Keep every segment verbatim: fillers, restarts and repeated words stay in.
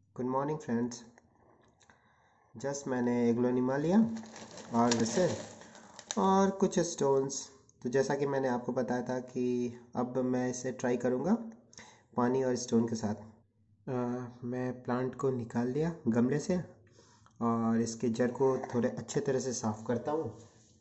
Good morning friends. Just मैंने aglaonema लिया और वैसे और कुछ स्टोन्स। तो जैसा कि मैंने आपको बताया था कि अब मैं इसे ट्राई करूँगा पानी और स्टोन के साथ। आ, मैं प्लांट को निकाल लिया गमले से और इसके जड़ को थोड़े अच्छे तरह से साफ़ करता हूँ।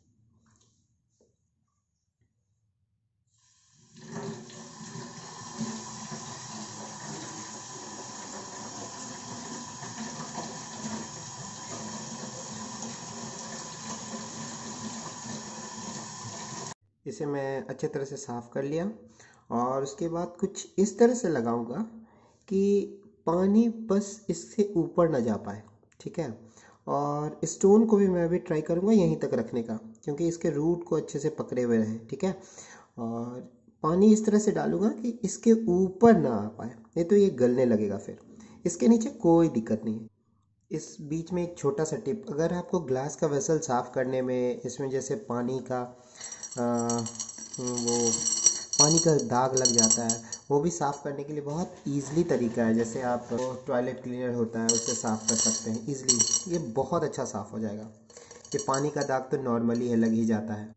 इसे मैं अच्छे तरह से साफ़ कर लिया और उसके बाद कुछ इस तरह से लगाऊंगा कि पानी बस इससे ऊपर ना जा पाए। ठीक है। और स्टोन को भी मैं अभी ट्राई करूंगा यहीं तक रखने का, क्योंकि इसके रूट को अच्छे से पकड़े हुए रहें। ठीक है। और पानी इस तरह से डालूंगा कि इसके ऊपर ना आ पाए, नहीं तो ये गलने लगेगा। फिर इसके नीचे कोई दिक्कत नहीं है। इस बीच में एक छोटा सा टिप, अगर आपको ग्लास का वेसल साफ़ करने में इसमें जैसे पानी का आ, वो पानी का दाग लग जाता है, वो भी साफ़ करने के लिए बहुत ईज़िली तरीका है। जैसे आप टॉयलेट क्लीनर होता है उससे साफ़ कर सकते हैं ईज़िली, ये बहुत अच्छा साफ़ हो जाएगा। ये पानी का दाग तो नॉर्मली है, लग ही जाता है।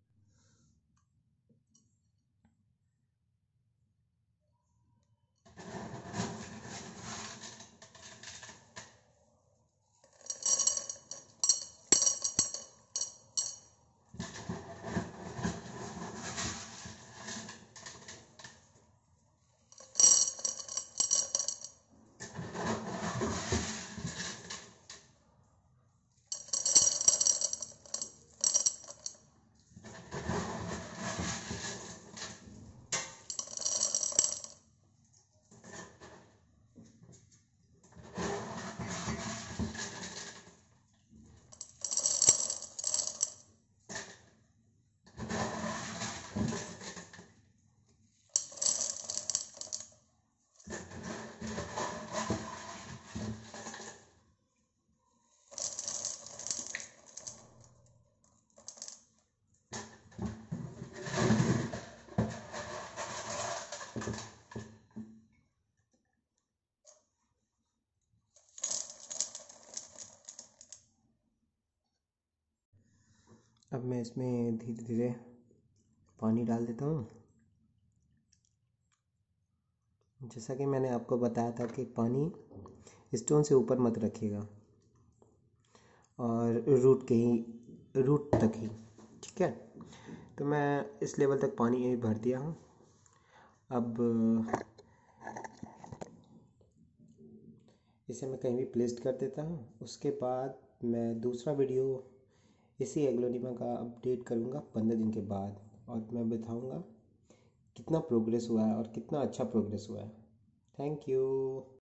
अब मैं इसमें धीरे धीरे पानी डाल देता हूँ। जैसा कि मैंने आपको बताया था कि पानी स्टोन से ऊपर मत रखिएगा और रूट के ही रूट तक ही। ठीक है। तो मैं इस लेवल तक पानी भर दिया हूँ। अब इसे मैं कहीं भी प्लेस कर देता हूँ। उसके बाद मैं दूसरा वीडियो इसी एग्लोनिमा का अपडेट करूँगा पंद्रह दिन के बाद, और मैं बताऊँगा कितना प्रोग्रेस हुआ है और कितना अच्छा प्रोग्रेस हुआ है। Thank you.